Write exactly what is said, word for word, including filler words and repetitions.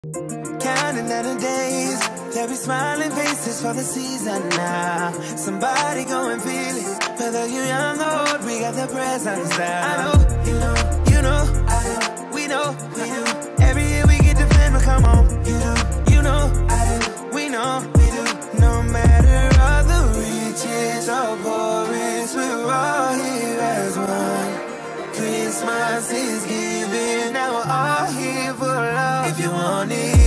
Counting down the days, there'll be smiling faces for the season now. Somebody go and feel it. Whether you young or old, we got the presents now. I know, you know, you know, I know, we know, we do. Every year we get to film, but come on. You do, you know, I do, we know, we do. No matter all the riches or poorest, we're all here as one. Christmas is giving, now we're all here for love. If you want it.